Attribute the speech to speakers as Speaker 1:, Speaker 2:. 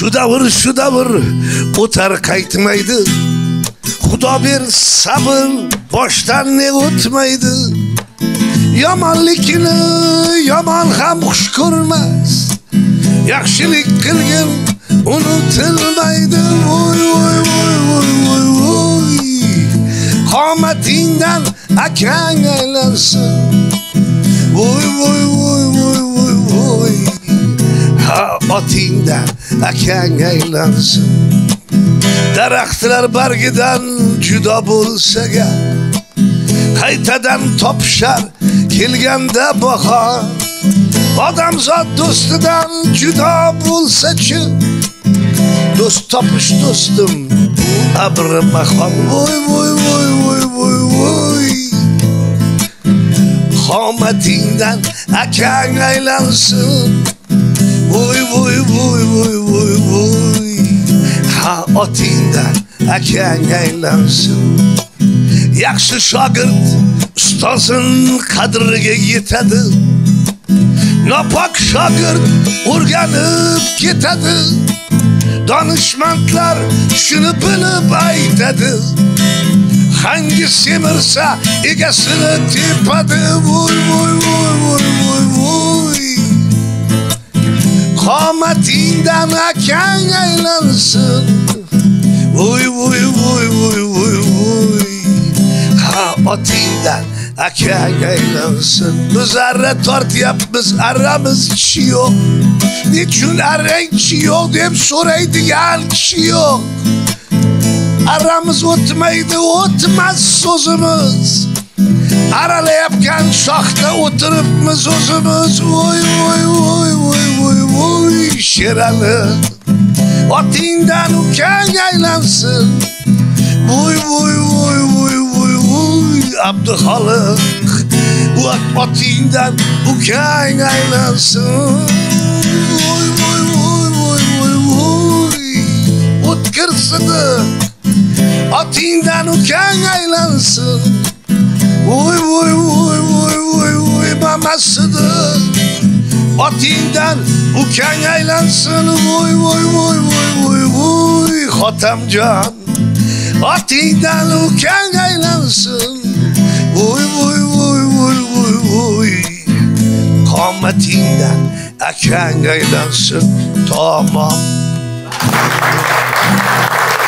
Speaker 1: Şu davır utar kaytmaydı. Xudo ber sabır boshdan ne o'tmaydi. Yomonlikni yomon ham xush ko'rmas. Yaxshilik qilgan unutilmaydi. Voy voy voy voy voy voy. Qomatingdan akang aylansin. Voy voy voy voy voy voy. Ha otingdan akang aylansin. Daraxtlar bargidan judo bo'lsa gar, qaytadan topishar kelganda bahor. Odamzod do'stidan judo bo'lsa-chi, do'st topish do'stim bu abri bahor. Voy voy voy voy voy voy. Qomatingdan akang aylansin. Voy voy voy voy voy voy. Ha otingdan akang aylansin. Yaxshi shogird ustozin qadriga yetadi. Nopok shogird o'rganib ketadi. Donishmandlar shuni bilib aytadi. Hangi semirsa egasini tepadi. Voy voy voy voy voy voy. Qomatingdan akang aylansin. Voy voy voy voy voy voy. Ha otingdan akang aylansin. Biz arra tortyapmiz, arramiz kishi yo'q. Nechun arrang kishi yo'q deb so'raydigan kishi yo'q. Arramiz o'tmaydi, o'tmas so'zimiz. Aralayapgan shoxda o'tiribmiz o'zimiz. Voy voy voy voy voy voy. Sherali otingdan ukang aylansin. Voy voy voy voy voy voy. Abduxoliq otingdan ukang aylansin. Voy voy voy voy voy voy. O'tkir Sidiq otingdan ukang aylansin. Voy voy voy voy voy voy. Mama Sidiq otingdan ukang aylansin. Voy voy voy voy voy voy. Xotamjon otingdan ukang aylansin. Voy voy voy voy voy voy. Qomatingdan akang aylansin. Tamam.